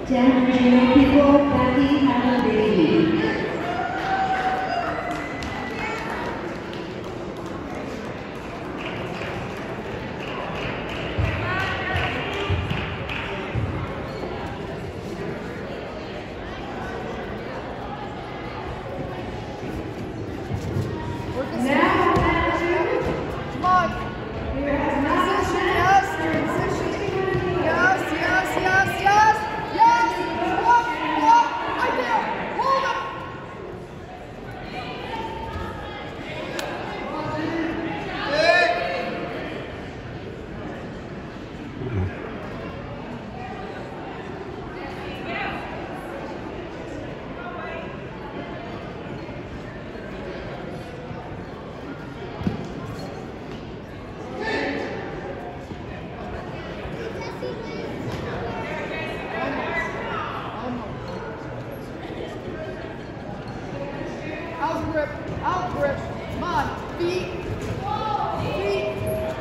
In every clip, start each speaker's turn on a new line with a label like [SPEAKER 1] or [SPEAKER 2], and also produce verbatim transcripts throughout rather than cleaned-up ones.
[SPEAKER 1] Japanese people, Kathy, have a baby. Now, come on. Transition, yes, transition. Yes, yes, yes, yes, yes. Up, up, right there. Hold it. Out grip, out grip. Come on, feet, feet.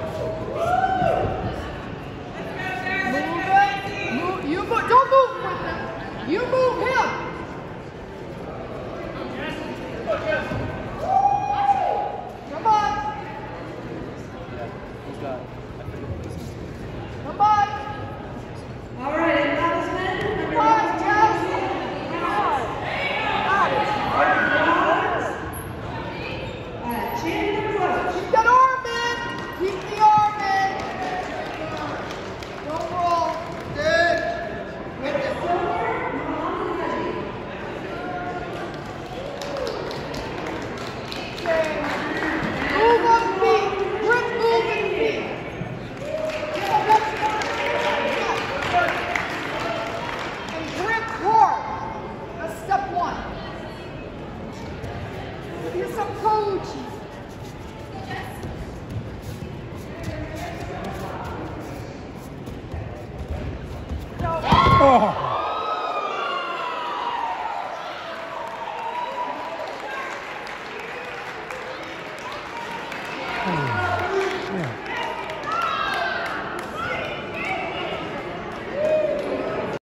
[SPEAKER 1] Move it. Move. You move. Don't move with him. You move him. Come on. Come on. All right, acknowledgement. Come on, Jess. Come on. Got it. Keep that arm in! Keep the arm in! Don't roll. Good. With the silver, okay. Move on feet. Grip moving feet. And grip hard. That's step one. Here's some coach. Oh.